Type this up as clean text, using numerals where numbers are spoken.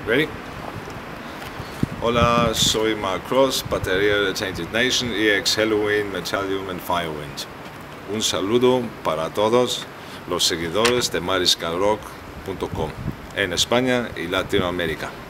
Ready? Hola, soy Mark Cross, batería de Tainted Nation, EX Helloween, Metallium and Firewind. Un saludo para todos los seguidores de mariscalrock.com en España y Latinoamérica.